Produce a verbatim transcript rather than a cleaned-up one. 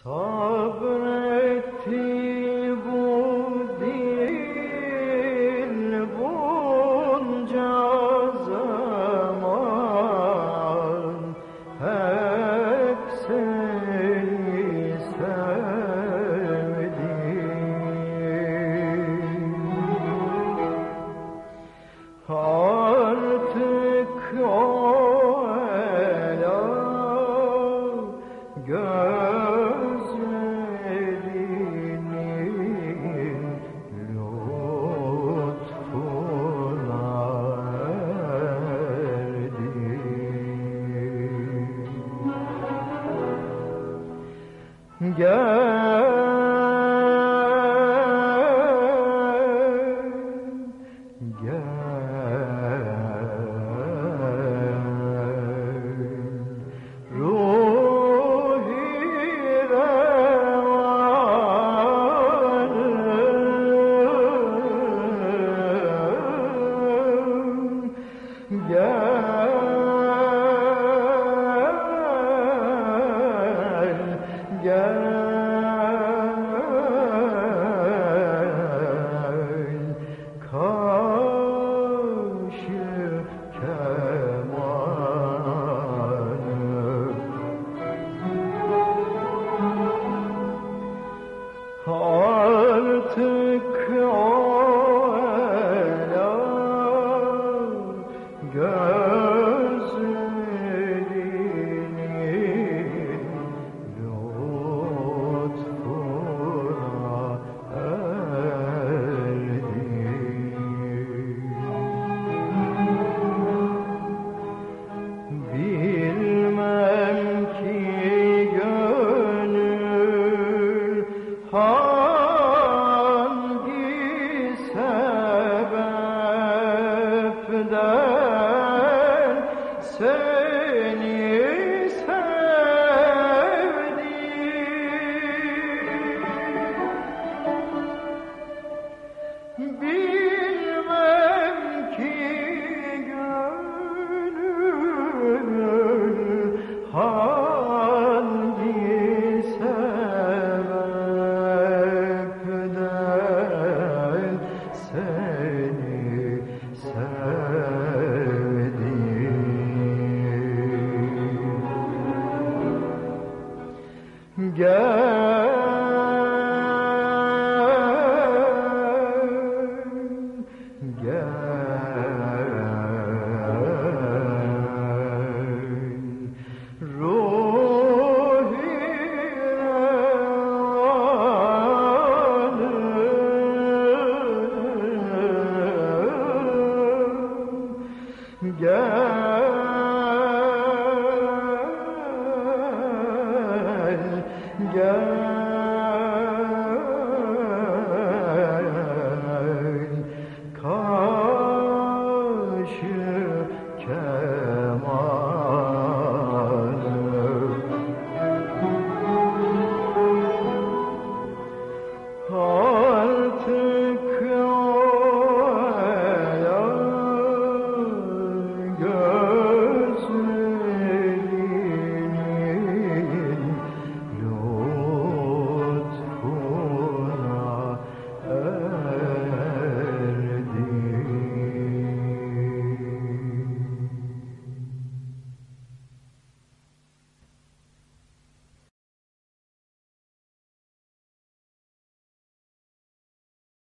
Sabretti bu dil bunca zaman, hep seni sevdim. Artık o ela gözlerinin lütfuna erdim. Gel, gel, gel, kaşı kemanı. Artık o ela gözlerinin lütfuna erdim. Bilmem ki gönül hangi sebepten seni sevdi. Bilmem ki gönül hangi sebepten seni sevdi. Gel, gel, ruhi revanım. Gel, gel.